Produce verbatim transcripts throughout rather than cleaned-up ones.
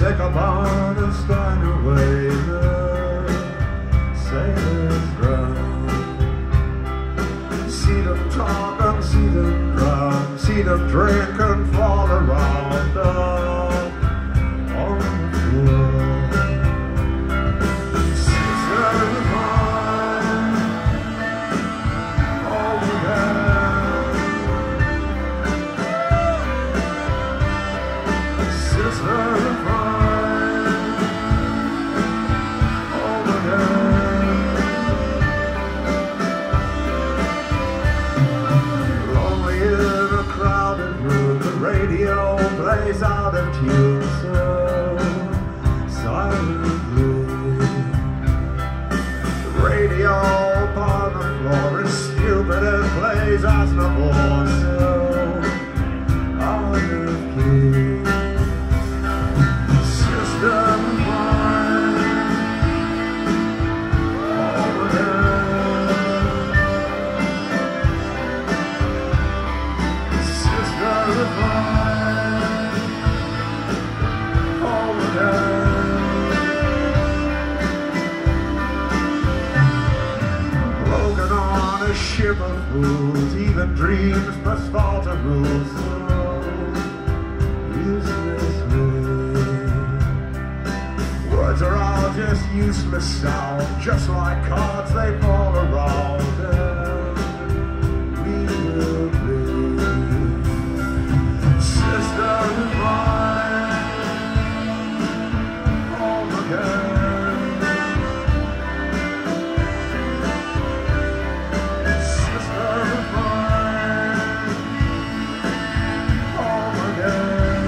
take a barn and stand away there. Sailors drown. See them talk and see them drown. See them drink and fall around down on the floor. Sisters mine, over there. Sisters mine, over there. Lonely in a crowded room, the radio plays out of tune so silently. The radio upon the floor is stupid and plays as the voice so out of key. Sister mine, over there. Sister mine, over there. Broken on a ship of fools, even dreams must fall to rules so uselessly. Words are all just useless sound, just like cards they fall around. And we will be sister mine, home again. Sister mine, home again.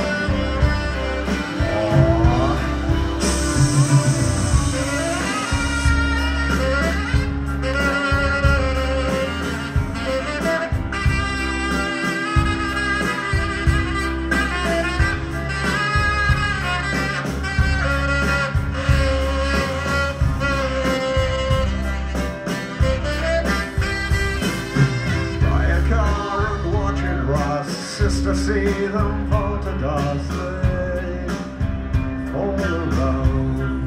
Buy a car and watch it rust. Sister, see them fall to dust. They fall around.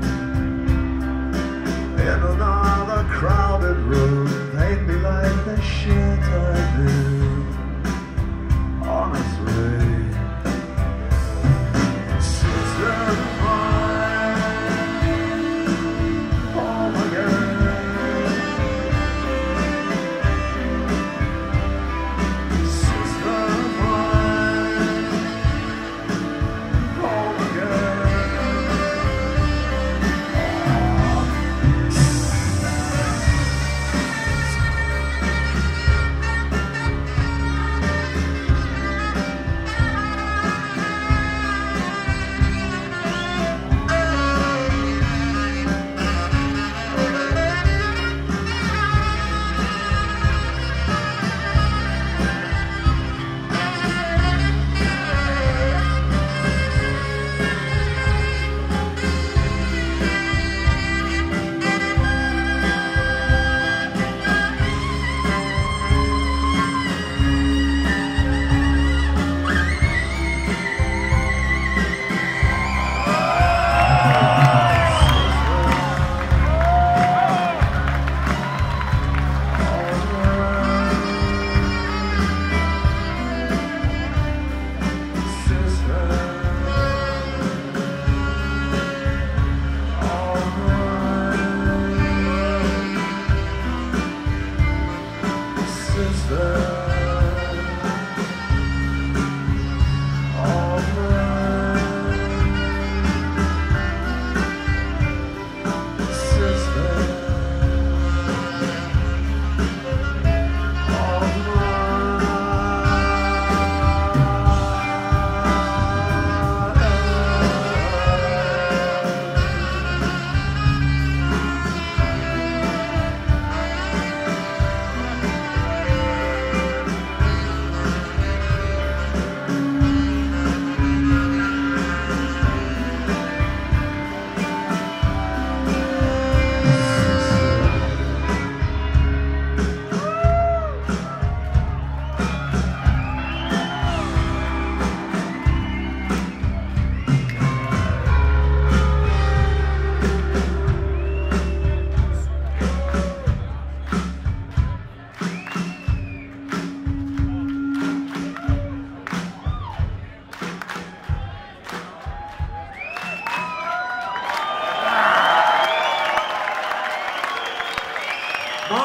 In another crowded room, they'd be like the shit I do. Honestly, sister mine, home again. Sister mine,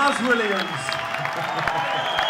Williams.